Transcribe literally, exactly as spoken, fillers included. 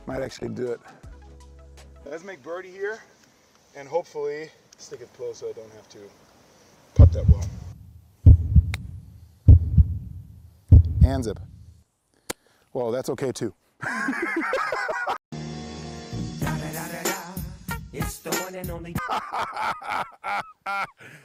Might actually do it. Let's make birdie here and hopefully stick it close so I don't have to putt that well. And zip. Well, that's okay too. It's the one and only.